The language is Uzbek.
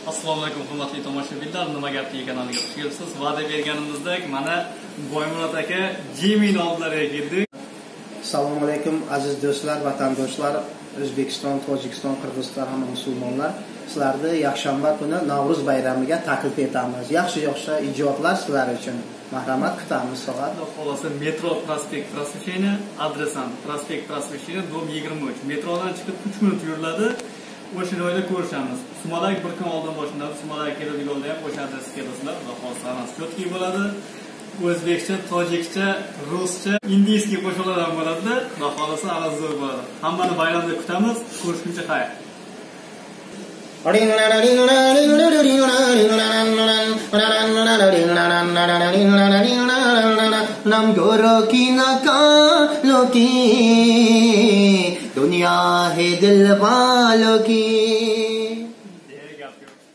Assalomu alaykum hurmatli tomoshabinlar, Nima gap kanaliga xush kelibsiz. Va'da berganimizdek mana Boymurod aka Jimin oldilariga keldik. Assalomu alaykum aziz do'stlar, vatandoshlar, O'zbekiston, Tojikiston, Qirg'iziston hamma musulmonlar. Sizlarni yakshanba kuni Navro'z bayramiga taklif etamiz. Yaxshi ijodlar sizlar uchun. Marhamat kutamiz so'g'at. Xolosa Metro prospekt Просвещения, adresan prospekt Просвещения, dom 23. Metrodan chiqib 3 minut yuriladi. O'sha joyda ko'rishamiz. Sumalak bir kun oldin boshlanadi. Sumalak keladigan yo'lda ham o'sha adresga kelasizlar. Xudo xolsa hammasi chotki bo'ladi. O'zbekcha, tojikcha, ruscha, indiyskiy qo'shiqlar ham bo'ladi. Xudo xolsa hammasi zo'r bo'ladi. Hammani bayramda kutamiz. Ko'rishguncha xayr. नमगोरो की नकालो की दुनिया है दिल वालों की।